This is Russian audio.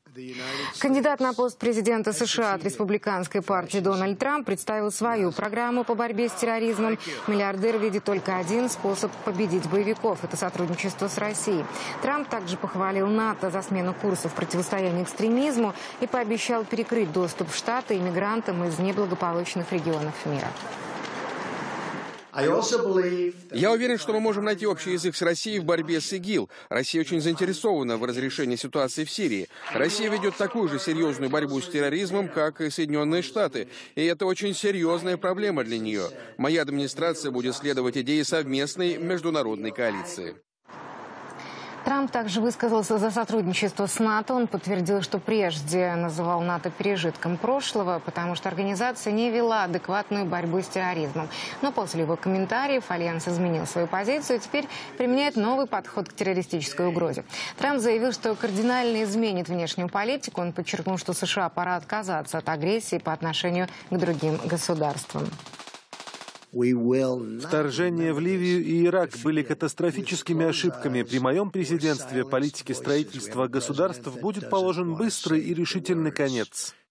Кандидат на пост президента США от республиканской партии Дональд Трамп представил свою программу по борьбе с терроризмом. Миллиардер видит только один способ победить боевиков – это сотрудничество с Россией. Трамп также похвалил НАТО за смену курса в противостоянии экстремизму и пообещал перекрыть доступ в Штаты иммигрантам из неблагополучных регионов мира. Я уверен, что мы можем найти общий язык с Россией в борьбе с ИГИЛ. Россия очень заинтересована в разрешении ситуации в Сирии. Россия ведет такую же серьезную борьбу с терроризмом, как и Соединенные Штаты. И это очень серьезная проблема для нее. Моя администрация будет следовать идее совместной международной коалиции. Трамп также высказался за сотрудничество с НАТО. Он подтвердил, что прежде называл НАТО пережитком прошлого, потому что организация не вела адекватную борьбу с терроризмом. Но после его комментариев Альянс изменил свою позицию и теперь применяет новый подход к террористической угрозе. Трамп заявил, что кардинально изменит внешнюю политику. Он подчеркнул, что США пора отказаться от агрессии по отношению к другим государствам. Вторжение в Ливию и Ирак были катастрофическими ошибками. При моем президентстве политике строительства государств будет положен быстрый и решительный конец.